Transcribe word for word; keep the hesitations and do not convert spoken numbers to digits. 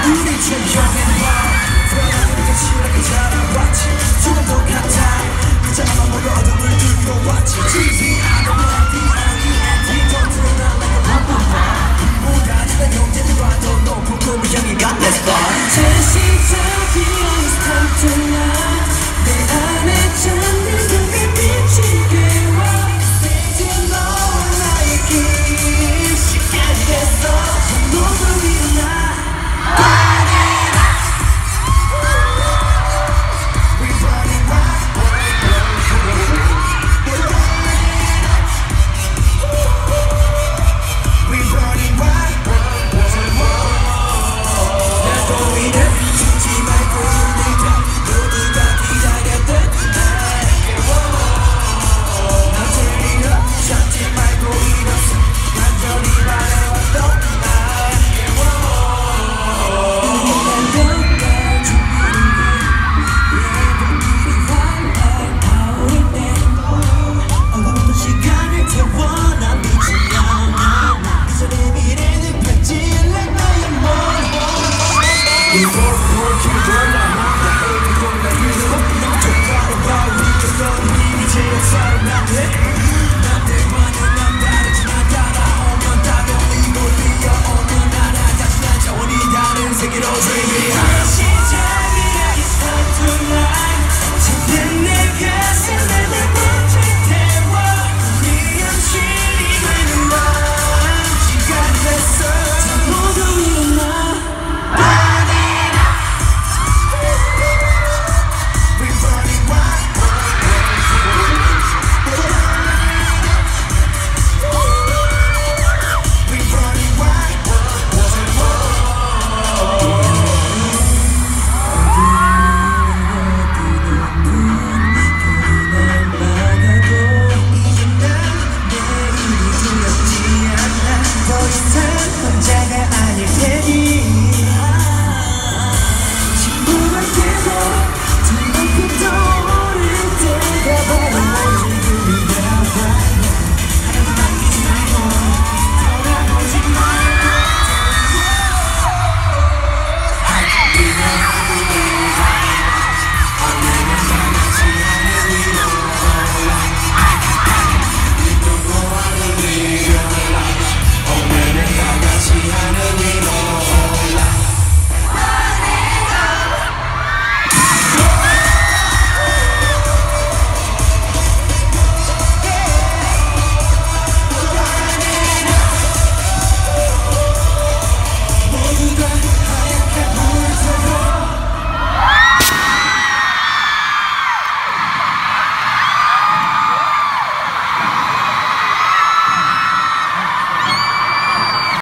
우리 조용해봐 불안하게 끝이라게 자라왔지 조금도 같아 그자만 모여 어둠을 들고 왔지 지지 않은 melody only ending 더 드러나 like a pop pop pop 뭐가 지난 형제들과도 높은 꿈을 향해 가 Let's fly 제 시작이 It's time to love 내 안에 잠든 그 빛이 깨워 이제 너와 나의 길 시간이 됐어 모두 일어나 Before we go, keep it going.